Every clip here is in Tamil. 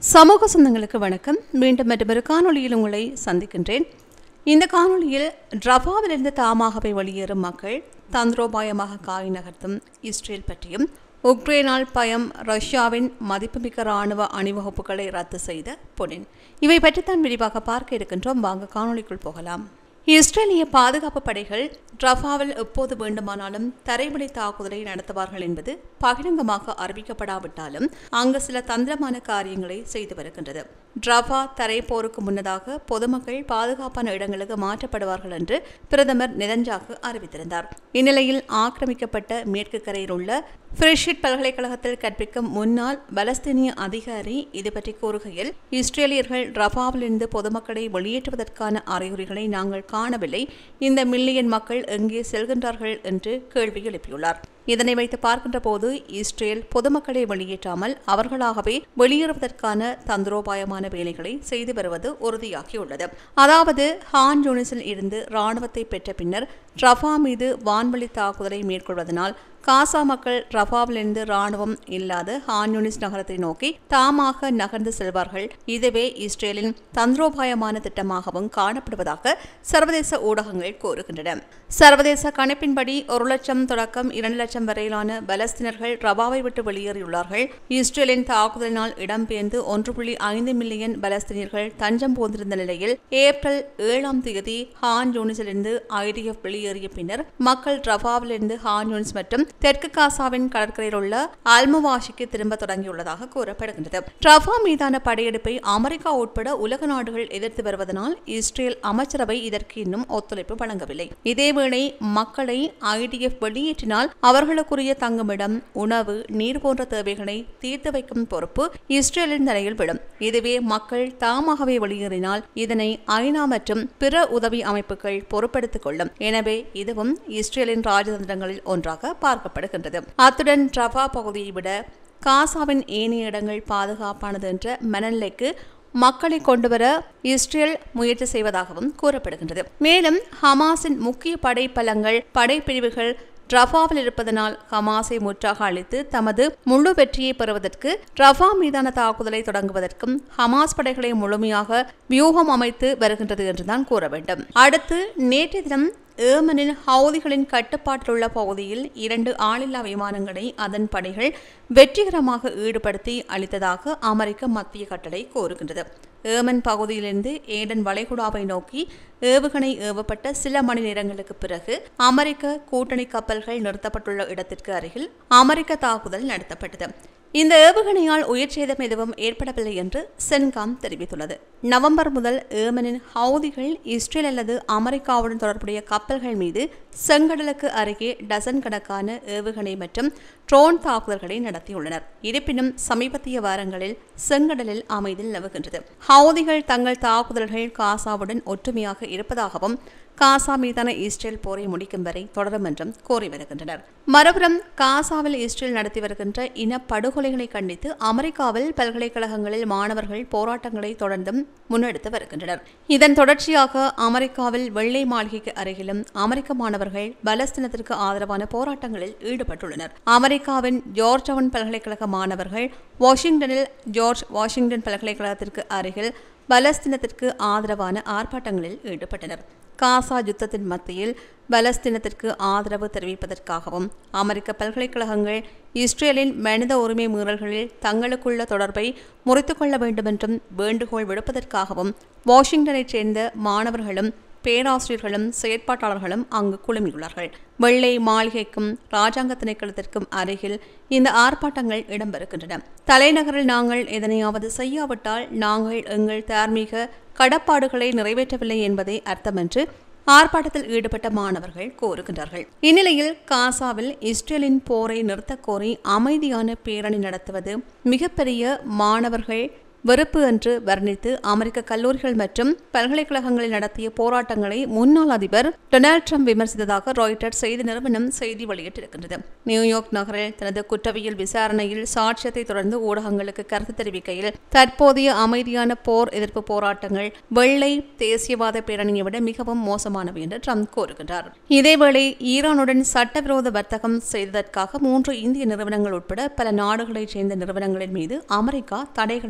சமூக சொந்தங்களுக்கு வணக்கம். மீண்டும் மற்றொரு காணொளியில் உங்களை சந்திக்கின்றேன். இந்த காணொளியில் ரஃபாவிலிருந்து தாமாகவே வெளியேறும் மக்கள் தந்திரோபாயமாக காய் நகர்த்தும் இஸ்ரேல் பற்றியும், உக்ரைனால் பயம், ரஷ்யாவின் மதிப்புமிக்க இராணுவ அணிவகுப்புகளை ரத்து செய்த புடின், இவை பற்றித்தான் விரிவாக பார்க்க இருக்கின்றோம். வாங்க காணொளிக்குள் போகலாம். இஸ்ரேலிய பாதுகாப்பு படைகள் ரஃபாவில் எப்போது வேண்டுமானாலும் தரைவழி தாக்குதலை நடத்துவார்கள் என்பது பகிரங்கமாக அறிவிக்கப்படாவிட்டாலும் அங்கு சில தந்திரமான காரியங்களை செய்து வருகின்றது. ரஃபா தரைப்போருக்கு முன்னதாக பொதுமக்கள் பாதுகாப்பான இடங்களுக்கு மாற்றப்படுவார்கள் என்று பிரதமர் நெதன்யாகு அறிவித்திருந்தார். இந்நிலையில் ஆக்கிரமிக்கப்பட்ட மேற்கு கரையில் உள்ள ஃப்ரிஷிட் பல்கலைக்கழகத்தில் கற்பிக்கும் முன்னாள் பலஸ்தீனிய அதிகாரி இதுபற்றி கூறுகையில், இஸ்ரேலியர்கள் ரஃபாவிலிருந்து பொதுமக்களை வெளியேற்றுவதற்கான அறிகுறிகளை நாங்கள் காணவில்லை. இந்த மில்லியன் மக்கள் எங்கே செல்கின்றார்கள் என்று கேள்வி எழுப்பியுள்ளார். இதனை வைத்து பார்க்கின்ற போது இஸ்ரேல் பொதுமக்களை வெளியேற்றாமல் அவர்களாகவே வெளியேறுவதற்கான தந்திரோபாயமான வேலைகளை செய்து வருவது உறுதியாகியுள்ளது. அதாவது ஹான் யூனிஸில் இருந்து இராணுவத்தை பெற்ற பின்னர் ரஃபா மீது வான்வழி தாக்குதலை மேற்கொள்வதனால் காசா மக்கள் ரஃபாவிலிருந்து இராணுவம் இல்லாத ஹான் யூனிஸ் நகரத்தை நோக்கி தாமாக நகர்ந்து செல்வார்கள். இதுவே இஸ்ரேலின் தந்திரோபாயமான திட்டமாகவும் காணப்படுவதாக சர்வதேச ஊடகங்கள் கூறுகின்றன. சர்வதேச கணிப்பின்படி 1 லட்சம் தொடக்கம் 2 லட்சம் வரையிலான பலஸ்தீனர்கள் ரஃபாவை விட்டு வெளியேறியுள்ளார்கள். இஸ்ரேலின் தாக்குதலினால் இடம்பெயர்ந்து 1.5 மில்லியன் பலஸ்தீனியர்கள் தஞ்சம் போந்திருந்த நிலையில் ஏப்ரல் 7ஆம் தேதி ஹான் யூனிஸிலிருந்து IDF வெளியேறிய பின்னர் மக்கள் ரஃபாவிலிருந்து ஹான் யூனிஸ் மற்றும் தெற்கு காசாவின் கடற்கரையில் உள்ள அல்முவாஷிக்கு திரும்ப தொடங்கியுள்ளதாக கூறப்படுகின்றது. ரஃபா மீதான படையெடுப்பை அமெரிக்கா உட்பட உலக நாடுகள் எதிர்த்து வருவதனால் இஸ்ரேல் அமைச்சரவை இதற்கு இன்னும் ஒத்துழைப்பு வழங்கவில்லை. இதேவேளை மக்களை IDF வெளியேற்றினால் அவர்களுக்குரிய தங்குமிடம், உணவு, நீர் போன்ற தேவைகளை தீர்த்து வைக்கும் பொறுப்பு இஸ்ரேலின் தலையில் விடும். இதுவே மக்கள் தாமாகவே வெளியேறினால் இதனை ஐநா மற்றும் பிற உதவி அமைப்புகள் பொறுப்பெடுத்துக் கொள்ளும். எனவே இதுவும் இஸ்ரேலின் ராஜதந்திரங்களில் ஒன்றாக பார்க்கப்படுகின்றது. அத்துடன் ரஃபா பகுதியை விட காசாவின் ஏனைய இடங்கள் பாதுகாப்பானது என்ற மனநிலைக்கு மக்களை கொண்டுவர இஸ்ரேல் முயற்சி செய்வதாகவும் கூறப்படுகின்றது. மேலும் ஹமாஸின் முக்கிய படைப்பலங்கள், படைப்பிரிவுகள் ரஃபாவில் இருப்பதனால் ஹமாஸை முற்றாக அழித்து தமது முழு வெற்றியை பெறுவதற்கு ரஃபா மீதான தாக்குதலை தொடங்குவதற்கும் ஹமாஸ் படைகளை முழுமையாக வியூகம் அமைத்து வருகின்றது என்றுதான் கூற வேண்டும். அடுத்து நேற்றைய தினம் ஏமனின் ஹவுதிகளின் கட்டுப்பாட்டில் உள்ள பகுதியில் 2 ஆளில்லா விமானங்களை அதன் படைகள் வெற்றிகரமாக ஈடுபடுத்தி அளித்ததாக அமெரிக்க மத்திய கட்டளை கூறுகின்றது. ஏமன் பகுதியிலிருந்து ஏடன் வளைகுடாவை நோக்கி ஏவுகணை ஏவப்பட்ட சில மணி நேரங்களுக்கு பிறகு அமெரிக்க கூட்டணி கப்பல்கள் நிறுத்தப்பட்டுள்ள இடத்திற்கு அருகில் அமெரிக்க தாக்குதல் நடத்தப்பட்டது. இந்த ஏவுகணையால் உயிர் சேதம் எதுவும் ஏற்படவில்லை என்று சென்காம் தெரிவித்துள்ளது. நவம்பர் முதல் ஏமனின் ஹவுதிகள் இஸ்ரேல் அல்லது அமெரிக்காவுடன் தொடர்புடைய கப்பல்கள் மீது செங்கடலுக்கு அருகே டசன் கணக்கான ஏவுகணை மற்றும் ட்ரோன் தாக்குதல்களை நடத்தியுள்ளனர். இருப்பினும் சமீபத்திய வாரங்களில் செங்கடலில் அமைதி நிலவுகின்றது. ஹவுதிகள் தங்கள் தாக்குதல்கள் காசாவுடன் ஒற்றுமையாக இருப்பதாகவும் காசா மீதான இஸ்ரேல் போரை முடிக்கும் வரை தொடரும் என்றும் கோரி வருகின்றனர். மறுபுறம் காசாவில் இஸ்ரேல் நடத்தி வருகின்ற இனப்படுகொலைகளை கண்டித்து அமெரிக்காவில் பல்கலைக்கழகங்களில் மாணவர்கள் போராட்டங்களை தொடர்ந்தும் முன்னெடுத்து வருகின்றனர். இதன் தொடர்ச்சியாக அமெரிக்காவில் வெள்ளை மாளிகைக்கு அருகிலும் அமெரிக்க மாணவர்கள் பலஸ்தீனத்திற்கு ஆதரவான போராட்டங்களில் ஈடுபட்டுள்ளனர். அமெரிக்காவின் ஜார்ஜ் டவுன் பல்கலைக்கழக மாணவர்கள் வாஷிங்டனில் ஜார்ஜ் வாஷிங்டன் பல்கலைக்கழகத்திற்கு அருகில் பலஸ்தீனத்திற்கு ஆதரவான ஆர்ப்பாட்டங்களில் ஈடுபட்டனர். காசா யுத்தத்தின் மத்தியில் பலஸ்தீனத்திற்கு ஆதரவு தெரிவிப்பதற்காகவும் அமெரிக்க பல்கலைக்கழகங்கள் இஸ்ரேலின் மனித உரிமை மீறல்களில் தங்களுக்குள்ள தொடர்பை முறித்துக் கொள்ள வேண்டும் என்றும் வேண்டுகோள் விடுப்பதற்காகவும் வாஷிங்டனைச் சேர்ந்த மாணவர்களும் பேராசிரியர்களும் செயற்பாட்டாளர்களும் அங்கு குழுமியுள்ளார்கள். வெள்ளை மாளிகைக்கும் ராஜாங்க திணைக்களத்திற்கும் அருகில் இந்த ஆர்ப்பாட்டங்கள் இடம்பெறுகின்றன. தலைநகரில் நாங்கள் எதனையாவது செய்யாவிட்டால் நாங்கள் எங்கள் தார்மீக கடப்பாடுகளை நிறைவேற்றவில்லை என்பதை அர்த்தம் என்று ஆர்ப்பாட்டத்தில் ஈடுபட்ட மாணவர்கள் கூறுகின்றார்கள். இந்நிலையில் காசாவில் இஸ்ரேலின் போரை நிறுத்தக் கோரி அமைதியான பேரணி நடத்துவது மிகப்பெரிய மாணவர்கள் வெறுப்பு என்று வர்ணித்து அமெரிக்க கல்லூரிகள் மற்றும் பல்கலைக்கழகங்களில் நடத்திய போராட்டங்களை முன்னாள் அதிபர் டொனால்ட் ட்ரம்ப் விமர்சித்ததாக ராய்ட்டர்ஸ் செய்தி நிறுவனம் செய்தி வெளியிட்டிருக்கின்றது. நியூயார்க் நகரில் தனது குற்றவியல் விசாரணையில் சாட்சியத்தை தொடர்ந்து ஊடகங்களுக்கு கருத்து தெரிவிக்கையில், தற்போதைய அமைதியான போர் எதிர்ப்பு போராட்டங்கள் வெள்ளை தேசியவாத பேரணியை விட மிகவும் மோசமானவை என்று ட்ரம்ப் கூறுகின்றார். இதேவேளை ஈரானுடன் சட்டவிரோத வர்த்தகம் செய்ததற்காக 3 இந்திய நிறுவனங்கள் உட்பட பல நாடுகளைச் சேர்ந்த நிறுவனங்களின் மீது அமெரிக்கா தடைகளை விதித்து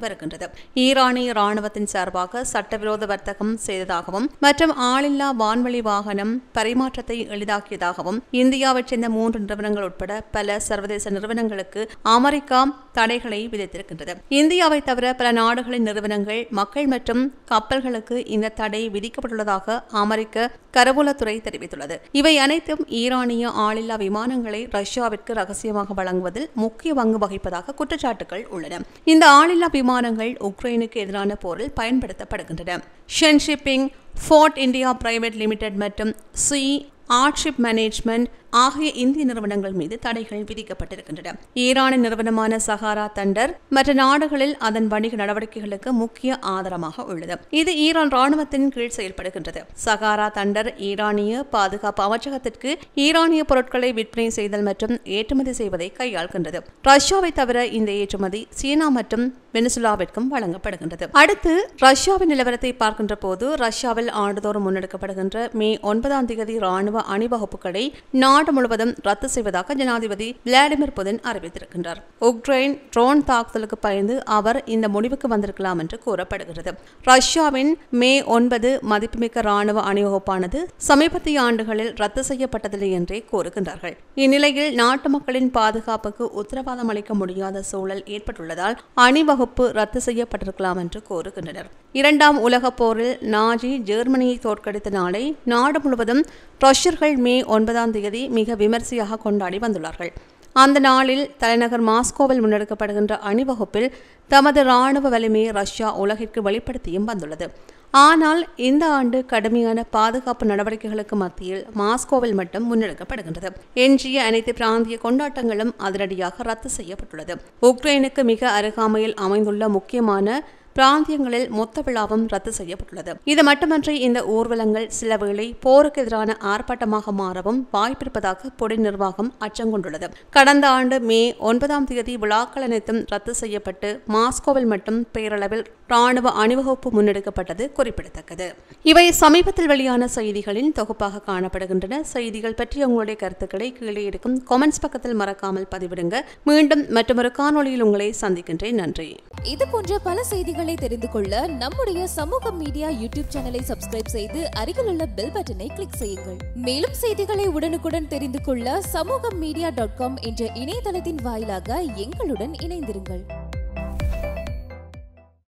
வருகின்றது. ஈரானிய ராணுவத்தின் சார்பாக சட்டவிரோத வர்த்தகம் செய்ததாகவும் மற்றும் ஆளில்லா வான்வழி வாகனம் பரிமாற்றத்தை எளிதாக்கியதாகவும் இந்தியாவைச் சேர்ந்த 3 நிறுவனங்கள் உட்பட பல சர்வதேச நிறுவனங்களுக்கு அமெரிக்கா தடைகளை விதித்திருக்கின்றது. இந்தியாவை தவிர பல நாடுகளின் நிறுவனங்கள், மக்கள் மற்றும் கப்பல்களுக்கு இந்த தடை விதிக்கப்பட்டுள்ளதாக அமெரிக்க கருவூலத்துறை தெரிவித்துள்ளது. இவை அனைத்தும் ஈரானிய ஆளில்லா விமானங்களை ரஷ்யாவிற்கு ரகசியமாக வழங்குவதில் முக்கிய பங்கு வகிப்பதாக குற்றச்சாட்டுகள் உள்ளன. இந்த ஆளில்லா விமானங்கள் உக்ரைனுக்கு எதிரான போரில் பயன்படுத்தப்படுகின்றன. ஷென்ஷிப்பிங், ஃபோர்ட் இந்தியா பிரைவேட் லிமிடெட் மற்றும் சி ஆர்ட்ஷிப் மேனேஜ்மெண்ட் ஆகிய இந்திய நிறுவனங்கள் மீது தடைகள் விதிக்கப்பட்டிருக்கின்றன. ஈரானின் நிறுவனமான சகாரா தண்டர் மற்ற நாடுகளில் அதன் வணிக நடவடிக்கைகளுக்கு முக்கிய ஆதாரமாக உள்ளது. இது ஈரான் ராணுவத்தின் கீழ் செயல்படுகின்றது. சகாரா தண்டர் ஈரானிய பாதுகாப்பு அமைச்சகத்திற்கு ஈரானிய பொருட்களை விற்பனை செய்தல் மற்றும் ஏற்றுமதி செய்வதை கையாள்கின்றது. ரஷ்யாவை தவிர இந்த ஏற்றுமதி சீனா மற்றும் வெனிசுலாவிற்கும் வழங்கப்படுகின்றது. அடுத்து ரஷ்யாவின் நிலவரத்தை பார்க்கின்ற போது, ரஷ்யாவில் ஆண்டுதோறும் முன்னெடுக்கப்படுகின்ற மே 9ஆம் தேதி ராணுவ அணிவகுப்புகளை நாடு முழுவதும் ரத்து செய்வதாக ஜனாதிபதி விளாடிமிர் புதின் அறிவித்திருக்கின்றார். உக்ரைன் ட்ரோன் தாக்குதலுக்கு பயந்து அவர் இந்த முடிவுக்கு வந்திருக்கலாம் என்று கூறப்படுகிறது. ரஷ்யாவின் மே 9 மதிப்புமிக்க ராணுவ அணிவகுப்பானது சமீபத்திய ஆண்டுகளில் ரத்து செய்யப்பட்டதில்லை என்றே கூறுகின்றார்கள். இந்நிலையில் நாட்டு மக்களின் பாதுகாப்புக்கு உத்தரவாதம் அளிக்க முடியாத சூழல் ஏற்பட்டுள்ளதால் அணிவகுப்பு ரத்து செய்யப்பட்டிருக்கலாம் என்று கூறுகின்றனர். 2ஆம் உலகப் போரில் நாஜி ஜெர்மனியை தோற்கடித்த நாளை நாடு முழுவதும் ரஷ்யர்கள் மே 9ஆம் தேதி மிக விமர்சையாக கொண்டாடி வந்துள்ளார்கள். அந்த நாளில் தலைநகர் மாஸ்கோவில் முன்னெடுக்கப்படுகின்ற அணிவகுப்பில் தமது இராணுவ வலிமையை ரஷ்யா உலகிற்கு வெளிப்படுத்தியும் வந்துள்ளது. ஆனால் இந்த ஆண்டு கடுமையான பாதுகாப்பு நடவடிக்கைகளுக்கு மத்தியில் மாஸ்கோவில் மட்டும் முன்னெடுக்கப்படுகின்றது. எஞ்சிய அனைத்து பிராந்திய கொண்டாட்டங்களும் அதிரடியாக ரத்து செய்யப்பட்டுள்ளது. உக்ரைனுக்கு மிக அருகாமையில் அமைந்துள்ள முக்கியமான பிராந்தியங்களில் மொத்த விழாவும் ரத்து செய்யப்பட்டுள்ளது. இது மட்டுமன்றி இந்த ஊர்வலங்கள் சில வேளை போருக்கு எதிரான ஆர்ப்பாட்டமாக மாறவும் வாய்ப்பிருப்பதாக புடின் நிர்வாகம் அச்சம் கொண்டுள்ளது. கடந்த ஆண்டு மே 9ஆம் தேதி விழாக்கள் அனைத்தும் ரத்து செய்யப்பட்டு மாஸ்கோவில் மட்டும் பேரளவில் ராணுவ அணிவகுப்பு முன்னெடுக்கப்பட்டது குறிப்பிடத்தக்கது. இவை சமீபத்தில் வெளியான செய்திகளின் தொகுப்பாக காணப்படுகின்றன. செய்திகள் பற்றி உங்களுடைய கருத்துக்களை கீழே இருக்கும் கமெண்ட்ஸ் பக்கத்தில் மறக்காமல் பதிவிடுங்க. மீண்டும் மற்றொரு காணொளியில் உங்களை சந்திக்கின்றேன். நன்றி. இது போன்ற பல செய்திகளை தெரிந்து கொள்ள நம்முடைய சமூக மீடியா யூடியூப் சேனலை சப்ஸ்கிரைப் செய்து அருகில் உள்ள பெல் பட்டனை கிளிக் செய்யுங்கள். மேலும் செய்திகளை உடனுக்குடன் தெரிந்து கொள்ள சமூகமீடியா.com என்ற இணையதளத்தின் வாயிலாக எங்களுடன் இணைந்திருங்கள்.